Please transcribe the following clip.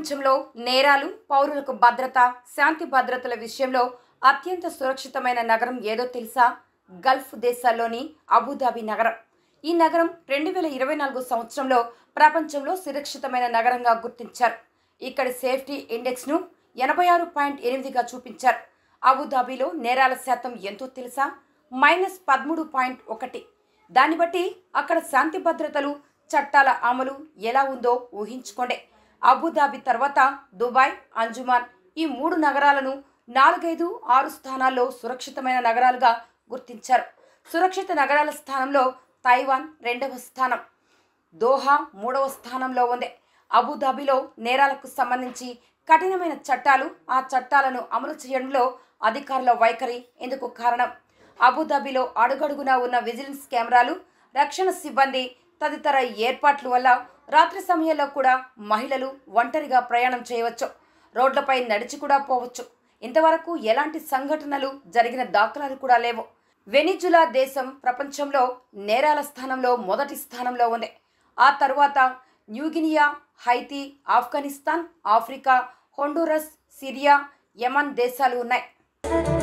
ప్రపంచంలో నేరాలు, పౌరులకు భద్రత, శాంతి భద్రతల విషయంలో అత్యంత సురక్షితమైన నగరం ఏదో తెలుసా? గల్ఫ్ దేశాల్లోని అబుదాబి నగరం. ఈ నగరం 2024 సంవత్సరంలో ప్రపంచంలో సురక్షితమైన నగరంగా గుర్తించారు. ఇక్కడి సేఫ్టీ ఇండెక్స్ను 86.8గా చూపించారు. అబుదాబిలో నేరాల శాతం ఎంతో తెలుసా? -13.1. దాన్ని బట్టి అక్కడ శాంతి భద్రతలు, చట్టాల అమలు ఎలా ఉందో ఊహించుకోండి. అబుదాబి తర్వాత దుబాయ్, అంజుమాన్ ఈ 3 నగరాలను 4, 5, 6 స్థానాల్లో సురక్షితమైన నగరాలుగా గుర్తించారు. సురక్షిత నగరాల స్థానంలో తైవాన్ 2వ స్థానం, దోహా 3వ స్థానంలో ఉంది. అబుదాబిలో నేరాలకు సంబంధించి కఠినమైన చట్టాలు, ఆ చట్టాలను అమలు చేయడంలో అధికారుల వైఖరి ఎందుకు కారణం? అబుదాబిలో అడుగడుగునా ఉన్న విజిలెన్స్ కెమెరాలు, రక్షణ సిబ్బంది తదితర ఏర్పాట్ల వల్ల రాత్రి సమయంలో కూడా మహిళలు ఒంటరిగా ప్రయాణం చేయవచ్చు, రోడ్లపై నడిచి కూడా పోవచ్చు. ఇంతవరకు ఎలాంటి సంఘటనలు జరిగిన దాఖలాలు కూడా లేవు. వెనిజులా దేశం ప్రపంచంలో నేరాల స్థానంలో మొదటి స్థానంలో ఉంది. ఆ తరువాత New Guinea, Haiti, Afghanistan, Africa, Honduras, Syria, Yemen దేశాలు ఉన్నాయి.